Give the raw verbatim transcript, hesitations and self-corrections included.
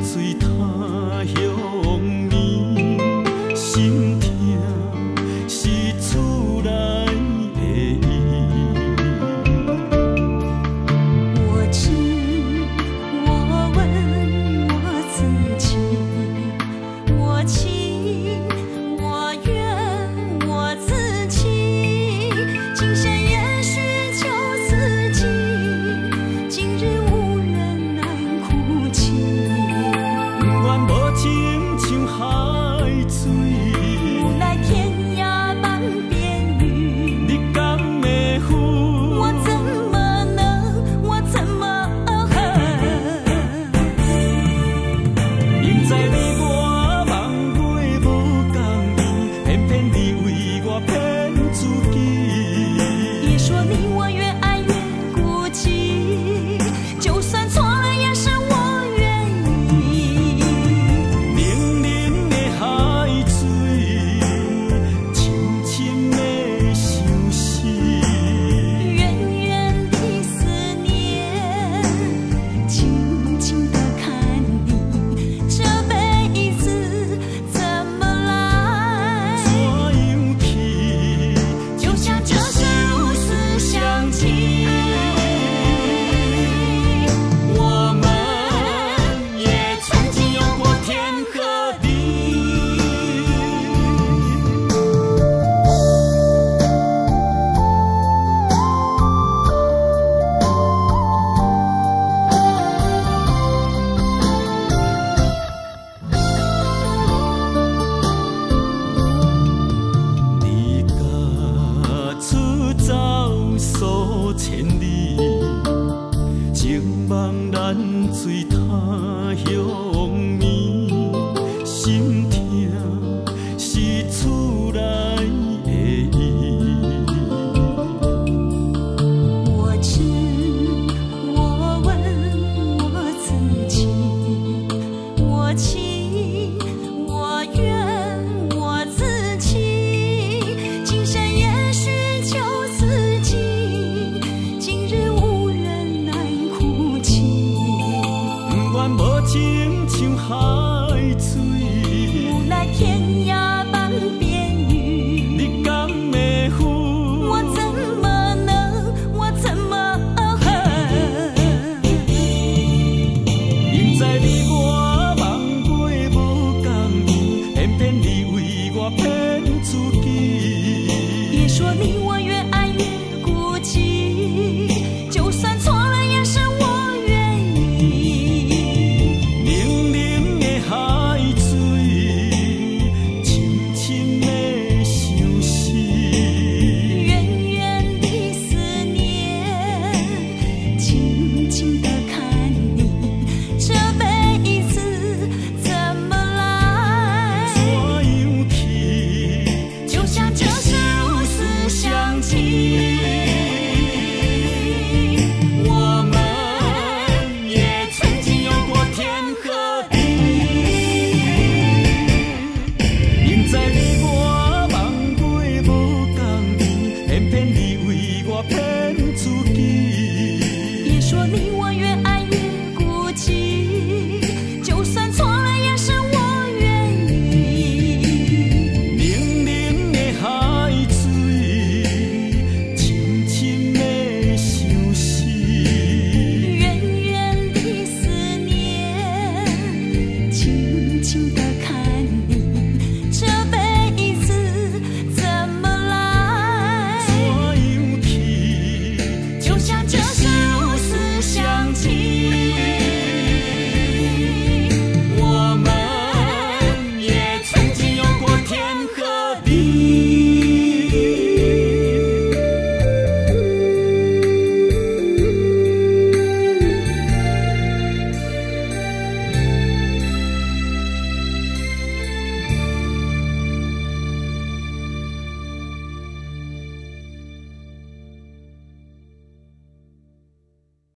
水他乡眠，心痛是厝内的伊。 我知，我问我自己，我情我愿我自欺，今生也许求自己，今日无人难哭泣。 不愿无情像海水， 无奈天涯半边雨， 你敢会负？ 我怎么能，我怎么恨？ 明知你我梦过无共面，偏偏你为我骗自己。 别说你我越爱越孤寂，就算错了也是我愿意。 冷冷的海水，深深的相思。 远远的思念，静静地看你，这辈子怎么来？ 怎样去？ 就像这生如此相契。我们也曾经有过天和地。 离家出走数千里，情梦难水他乡眠，心痛是厝内的伊。 我知，我问我自己，我情我愿我自欺，今生也许求自己，今日无人难哭泣。 不愿无情像海水， 无奈天涯半边雨， 你敢会负？ 我怎么能，我怎么恨？ 明知你我梦过无共面，偏偏你为我骗自己。 别说你我越爱越孤寂，就算错了也是我愿意。 冷冷的海水，深深的相思。 远远的思念，静静地看你，这辈子怎么来？ 怎样去？ 就像这生如此相契。我们也曾经有过天和地。 明知你我梦过无共面，偏偏你为我骗自己。 别说你我越爱越孤寂，就算错了也是我愿意。 冷冷的海水，深深的相思。 远远的思念，静静地